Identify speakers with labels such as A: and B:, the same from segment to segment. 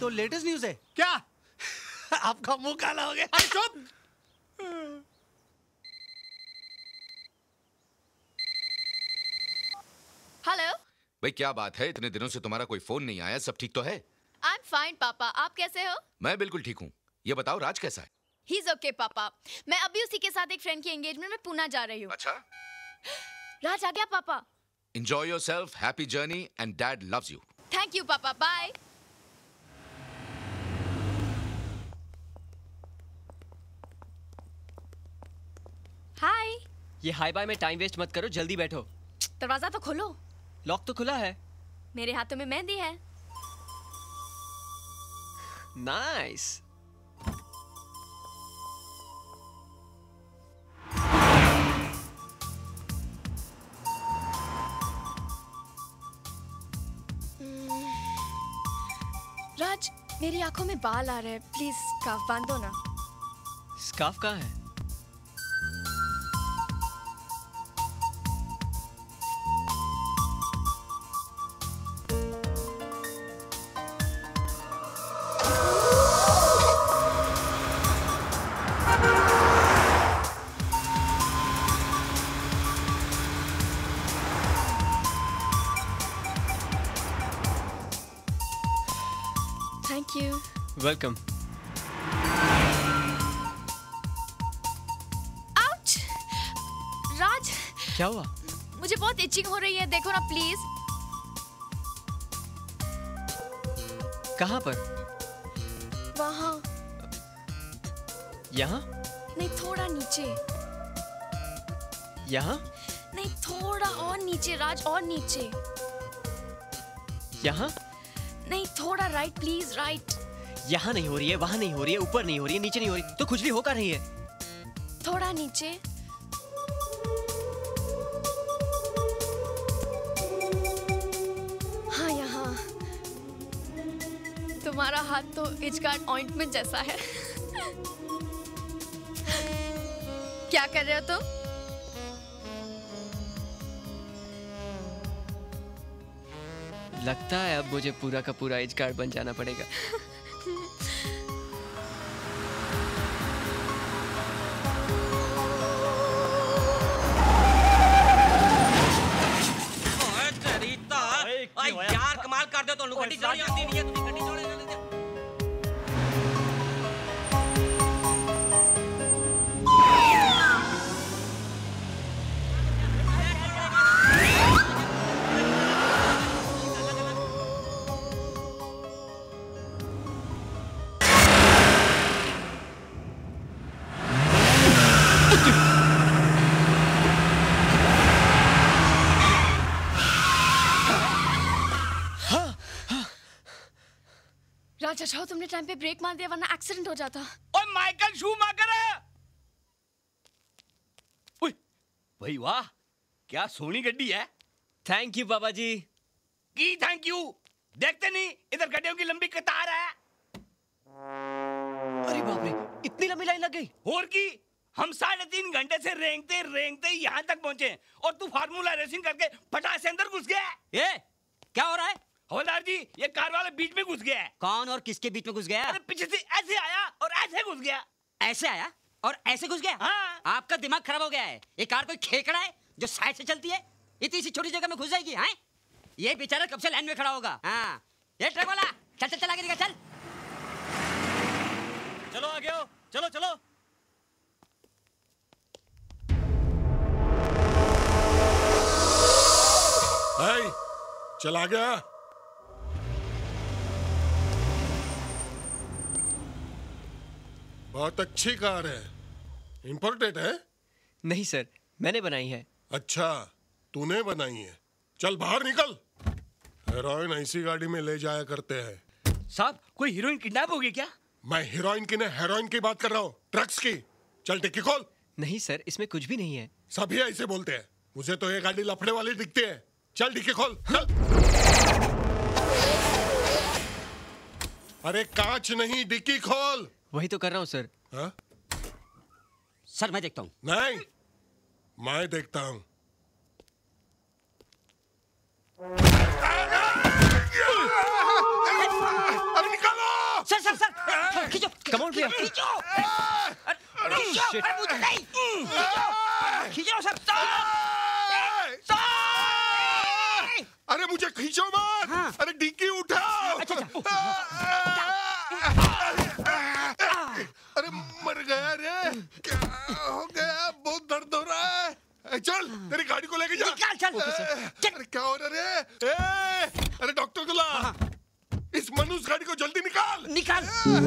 A: तो latest news है
B: क्या?
A: आपका मुंह काला हो गया।
B: अरे चुप।
C: हेलो।
D: भाई क्या बात है, इतने दिनों से तुम्हारा कोई फोन नहीं आया, सब ठीक तो है?
C: आई एम फाइन पापा, आप कैसे हो?
D: मैं बिल्कुल ठीक हूँ। ये बताओ राज कैसा है?
C: ही इज ओके पापा। मैं अभी उसी के साथ एक फ्रेंड की एंगेजमेंट में पुणे जा रही हूँ।
D: अच्छा।
C: राज आ गया पापा।
D: Enjoy yourself, happy journey, and Dad loves you.
C: Thank you पापा, बाय। हाय।
E: ये हाई बाय में टाइम वेस्ट मत करो, जल्दी बैठो।
C: दरवाजा तो खोलो।
E: लॉक तो खुला है।
C: मेरे हाथों में मेहंदी है।
E: नाइस।
C: राज, मेरी आंखों में बाल आ रहे हैं, प्लीज स्कार्फ बांधो ना।
E: स्कार्फ कहाँ है?
C: Thank you.
E: Welcome.
C: Ouch! Raj,
E: क्या हुआ?
C: मुझे बहुत इचिंग हो रही है, देखो ना प्लीज।
E: कहाँ पर?
C: वहाँ।
E: यहाँ?
C: नहीं, थोड़ा नीचे।
E: यहाँ?
C: नहीं, थोड़ा और नीचे राज, और नीचे।
E: यहाँ?
C: नहीं, थोड़ा राइट प्लीज, राइट।
E: यहाँ नहीं हो रही है, वहाँ नहीं हो रही है, ऊपर नहीं हो रही है, नीचे नहीं हो रही, तो खुजली हो का रही है?
C: थोड़ा नीचे। हाँ, यहाँ। तुम्हारा हाथ तो इचगार्ड ऑइंटमेंट जैसा है। क्या कर रहे हो तुम?
E: लगता है अब मुझे पूरा का पूरा एज कार्ड बन जाना पड़ेगा।
F: यार कमाल कर दो, तो गड्डी चलानी आती नहीं है, तुझे गड्डी चलाने नहीं आती।
C: राज, अच्छा तुमने टाइम पे ब्रेक मार दिया, वरना एक्सीडेंट हो जाता।
F: ओए माइकल शूमाकर! ओए भाई वाह, क्या सोनी गड्डी है।
E: थैंक यू पापा जी।
F: की थैंक यू? देखते नहीं इधर गड्डियों की लंबी कतार है।
E: अरे बाप रे, इतनी लंबी लाइन लग गई।
F: और की हम 3.5 घंटे से रेंगते रेंगते यहाँ तक पहुंचे और तू फार्मूला रेसिंग करके फटाक से अंदर घुस गया।
G: ये क्या हो रहा है?
F: हवलदार जी, ये कार वाला बीच में घुस गया है।
G: कौन और किसके बीच में घुस गया?
F: अरे पीछे से ऐसे आया और ऐसे घुस गया।
G: ऐसे आया और ऐसे घुस गया?
F: हाँ।
G: आपका दिमाग खराब हो गया है। ये कार कोई खेकड़ा है जो साइड से चलती है? इतनी सी छोटी जगह में घुस जाएगी? हैं? ये बेचारा कब से लाइन में खड़ा होगा। हाँ, ये ट्रक वाला चल चल चल आगे निकल चल।
F: चलो आगे आओ, चलो चलो।
B: हाय, चला गया। बहुत अच्छी कार है। इंपोर्टेड है?
E: नहीं सर, मैंने बनाई है।
B: अच्छा, तूने बनाई है। चल बाहर निकल। हेरोइन ऐसी गाड़ी में ले जाया करते हैं।
F: साहब, कोई हीरोइन किडनैप हो गई क्या?
B: मैं हीरोइन की नहीं, हेरोइन की बात कर रहा हूँ, ड्रग्स की। चल डिक्की खोल।
E: नहीं सर, इसमें कुछ भी नहीं है।
B: सभी ऐसे बोलते हैं। मुझे तो ये गाड़ी लफड़े वाली दिखती है। चल डिक्की खोल, चल। अरे कांच नहीं, डिक्की खोल।
E: वही तो कर रहा हूँ सर।
B: हाँ?
G: सर मैं देखता हूँ।
B: नहीं, मैं देखता हूँ। अरे निकालो!
G: खींचो
E: Come on, भैया।
G: खींचो अरे मुझे नहीं खींचो सब
B: अरे मुझे खींचो मत।
G: हाँ।
B: अरे डिक्की उठाओ। अरे मर गया रे, क्या हो गया? बहुत दर्द हो रहा है। चल तेरी गाड़ी को लेके जा।
G: निकाल, चल।
B: अरे क्या हो रहा रे? अरे डॉक्टर को ला। इस मनुष्य गाड़ी को जल्दी निकाल।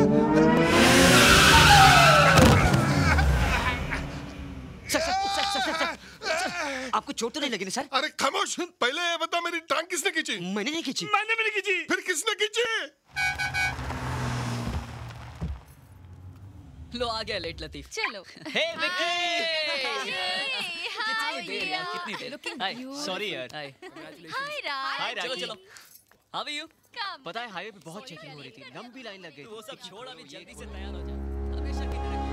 G: सर, आपको चोट तो नहीं लगी ना सर?
B: अरे खामोश, पहले ये बता मेरी टांग किसने खींची?
G: मैंने नहीं खींची।
F: मैंने भी नहीं खींची।
B: फिर किसने खींची?
E: लो आ गया लेट लतीफ।
C: चलो।
E: हे विक्की।
C: कितनी
E: देर यार, कितनी देर।
C: Looking
E: hi,
C: beautiful.
E: सॉरी यार। Hi.
C: Hi Raj.
E: Hi Raj. चलो। How are you?
C: Come.
E: पता है हाईवे पे बहुत चेकिंग हो रही थी, लंबी लाइन लग गई।
H: वो सब छोड़, अभी जल्दी से तैयार हो जा। हमेशा की तरह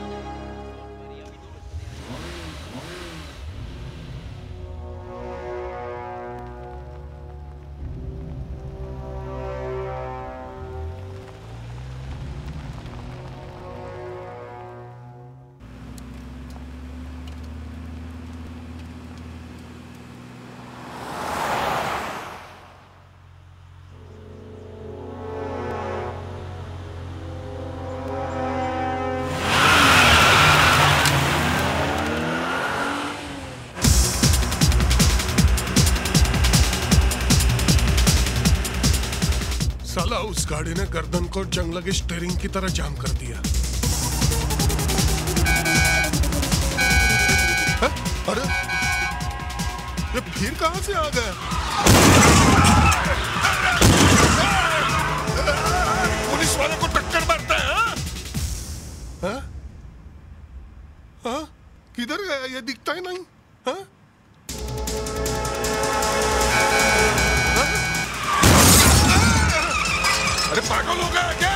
B: साला उस गाड़ी ने गर्दन को जंग लगे स्टीयरिंग की तरह जाम कर दिया। है? अरे ये फिर कहां से आ गया? पुलिस वाले को टक्कर मारता है? हाँ? हाँ? किधर गया? ये दिखता ही नहीं। हाँ? अरे पागल हो गया क्या?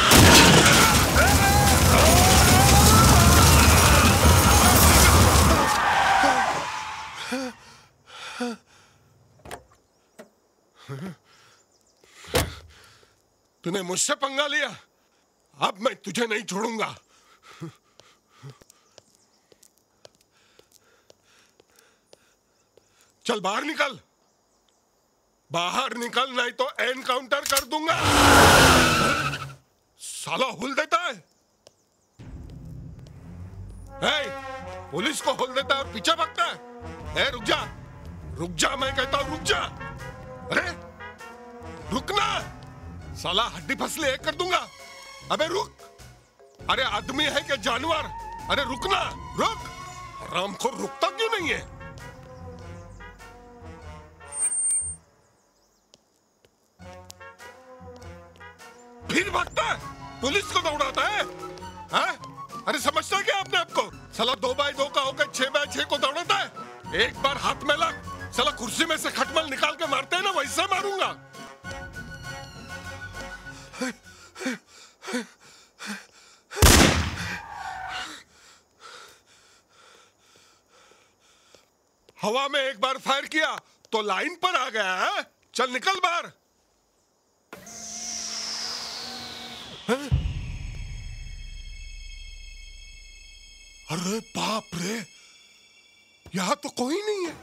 B: तूने मुझसे पंगा लिया, अब मैं तुझे नहीं छोड़ूंगा। चल बाहर निकल, बाहर निकल, नहीं तो एनकाउंटर कर दूंगा। साला हुल देता है। पुलिस को हुल देता है और पीछे भागता है। रुक जा, रुक जा, मैं कहता हूं रुक जा। अरे रुकना, साला हड्डी फसले एक कर दूंगा। अबे रुक, अरे आदमी है क्या जानवर? अरे रुकना, रुक। राम को रुकता क्यों नहीं है? फिर भागता है, पुलिस को दौड़ाता है। अरे समझता क्या अपने आप को? साला 2x2 का होकर 6x6 को दौड़ाता है। एक बार हाथ में लग, साला कुर्सी में से खटमल निकाल के मारते हैं ना, वैसे मारूंगा। हवा में एक बार फायर किया तो लाइन पर आ गया है। चल निकल बाहर। अरे बाप रे, यहां तो कोई नहीं है।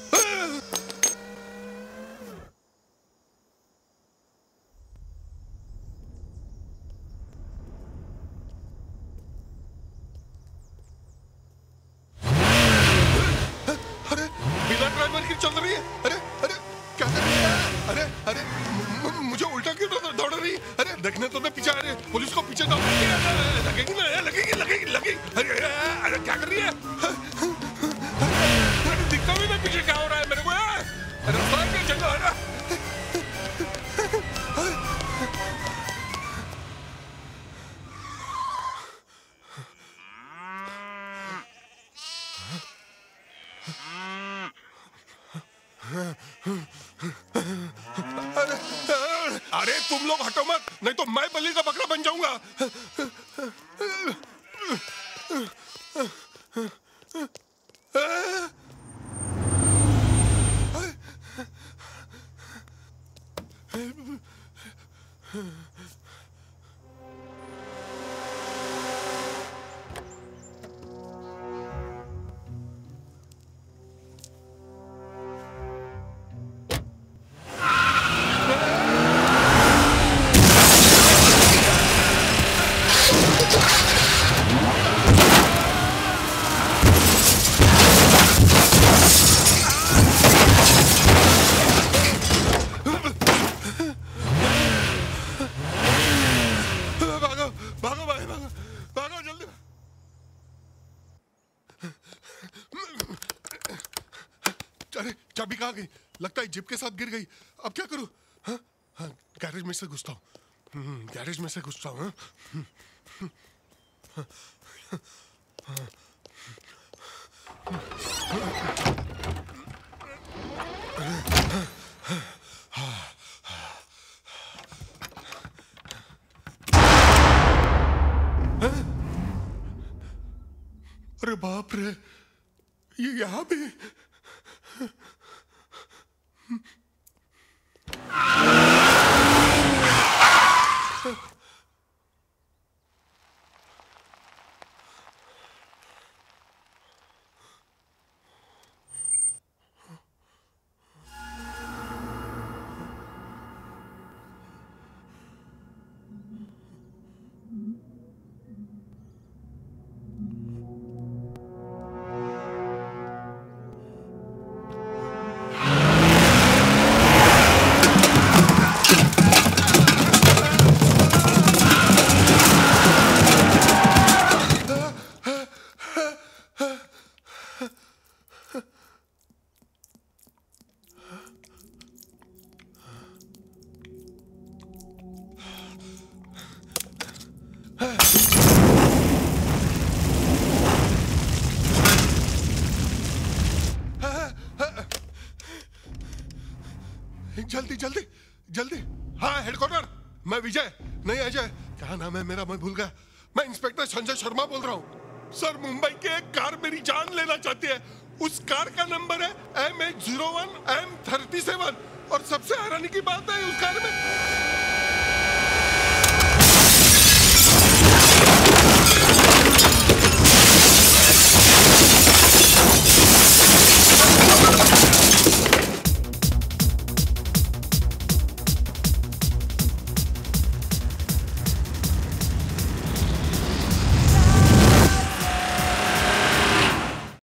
B: अरे बिना ड्राइवर की चल रही है। अरे अरे क्या कर रही है? अरे अरे मुझे उल्टा क्यों दौड़ रही? अरे देखने तो पीछे आ रही, पुलिस को पीछे दौड़ लगेगी ना, लगेगी लगेगी लगेगी। अरे अरे क्या कर रही है? अरे दिखता भी नहीं पीछे क्या हो रहा है मेरे को। अरे क्या चल रहा है? अरे तुम लोग हटो मत, नहीं तो मैं बलि का बकरा बन जाऊंगा। अरे चाबी कहाँ गई? लगता है जिप के साथ गिर गई। अब क्या करूं? हाँ हाँ, गैरेज में से घुसता हूँ। गैरेज में से घुसता हूँ। अरे बाप रे, ये यहाँ भी। जल्दी जल्दी जल्दी। हाँ हेडक्वार्टर, मैं विजय, नहीं अजय, क्या नाम है मेरा, मैं भूल गया। मैं इंस्पेक्टर संजय शर्मा बोल रहा हूँ। सर, मुंबई की एक कार मेरी जान लेना चाहती है। उस कार का नंबर है MH01 M37 और सबसे हैरानी की बात है उस कार में